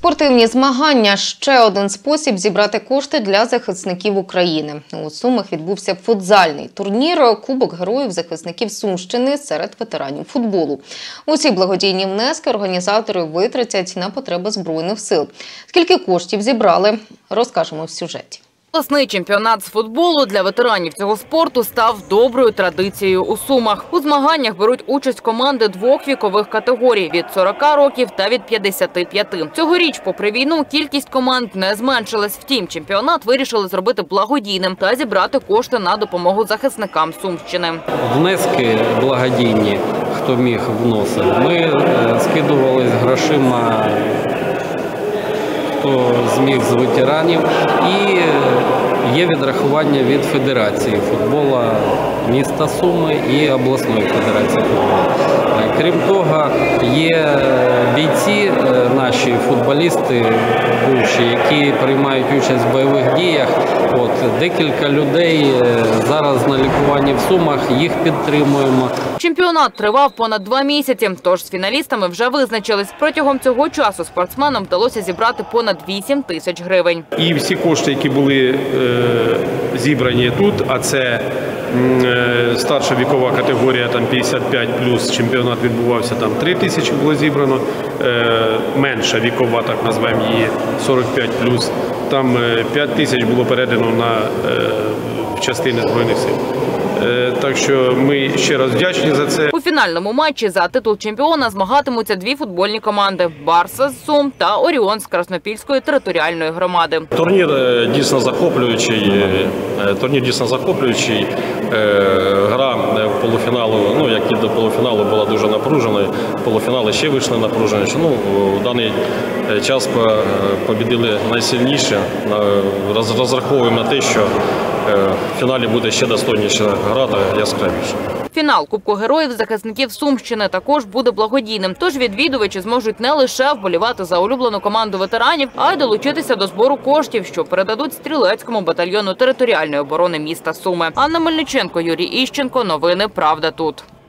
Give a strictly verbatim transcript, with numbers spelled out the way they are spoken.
Спортивні змагання – ще один спосіб зібрати кошти для захисників України. У Сумах відбувся футзальний турнір «Кубок героїв захисників Сумщини» серед ветеранів футболу. Усі благодійні внески організатори витратять на потреби Збройних сил. Скільки коштів зібрали – розкажемо в сюжеті. Обласний чемпіонат з футболу для ветеранів цього спорту став доброю традицією у Сумах. У змаганнях беруть участь команди двох вікових категорій – від сорока років та від п'ятдесяти п'яти. Цьогоріч, попри війну, кількість команд не зменшилась. Втім, чемпіонат вирішили зробити благодійним та зібрати кошти на допомогу захисникам Сумщини. Внески благодійні, хто міг вносив. Ми скидувались грошима, хто зміг з ветеранів, і є відрахування від Федерації футболу міста Суми і обласної федерації футболу. Крім того, є бійці, наші футболісти бувші, які приймають участь в бойових діях. От, декілька людей зараз на лікуванні в Сумах, їх підтримуємо. Чемпіонат тривав понад два місяці, тож з фіналістами вже визначились. Протягом цього часу спортсменам вдалося зібрати понад вісім тисяч гривень. І всі кошти, які були е, зібрані тут, а це е, старша вікова категорія, там п'ятдесят п'ять плюс, чемпіонат відбувався, там три тисячі було зібрано, е, менша вікова, так назвемо її, сорок п'ять плюс, там е, п'ять тисяч було передано на е, частини Збройних сил. Так що ми ще раз вдячні за це. У фінальному матчі за титул чемпіона змагатимуться дві футбольні команди – «Барса» з Сум та «Оріон» з Краснопільської територіальної громади. Турнір дійсно захоплюючий. Турнір дійсно захоплюючий. Гра в полуфіналу, ну як і до полуфіналу, була дуже напруженою. Полуфінали ще вийшли напружені. Ну, в даний час побідили найсильніше. Розраховуємо на те, що в фіналі буде ще достойніша гра та яскравіша. Фінал Кубку героїв захисників Сумщини також буде благодійним. Тож відвідувачі зможуть не лише вболівати за улюблену команду ветеранів, а й долучитися до збору коштів, що передадуть стрілецькому батальйону територіальної оборони міста Суми. Анна Мельниченко, Юрій Іщенко. Новини «Правда тут».